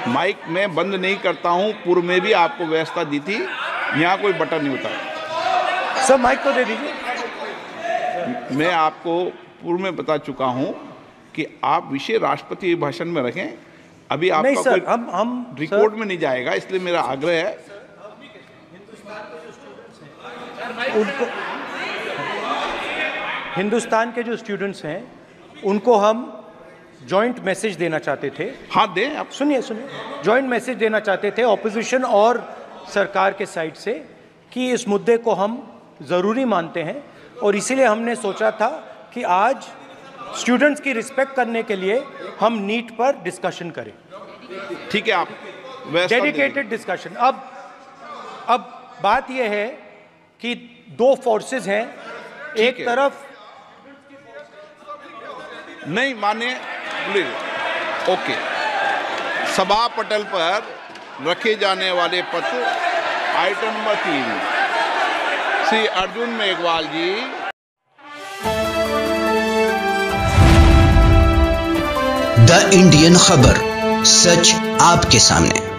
Mic मैं बंद नहीं करता हूं, पूर्व में भी आपको व्यवस्था दी थी, यहाँ कोई बटन नहीं होता। सर माइक तो दे दीजिए। मैं आपको पूर्व में बता चुका हूं कि आप विषय राष्ट्रपति भाषण में रखें, अभी आपका नहीं सर, कोई हम रिकॉर्ड में नहीं जाएगा, इसलिए मेरा आग्रह है उनको, हिंदुस्तान के जो स्टूडेंट्स हैं उनको हम जॉइंट मैसेज देना चाहते थे। हाँ दें आप। सुनिए, जॉइंट मैसेज देना चाहते थे ऑपोजिशन और सरकार के साइड से कि इस मुद्दे को हम ज़रूरी मानते हैं और इसीलिए हमने सोचा था कि आज स्टूडेंट्स की रिस्पेक्ट करने के लिए हम नीट पर डिस्कशन करें। ठीक है, आप डेडिकेटेड डिस्कशन। अब बात यह है कि दो फोर्सेस हैं, एक तरफ नहीं माने, ओके, सभा पटल पर रखे जाने वाले पत्र item number 3 Shri Arjun Meghwal ji. The Indian Khabar, सच आपके सामने।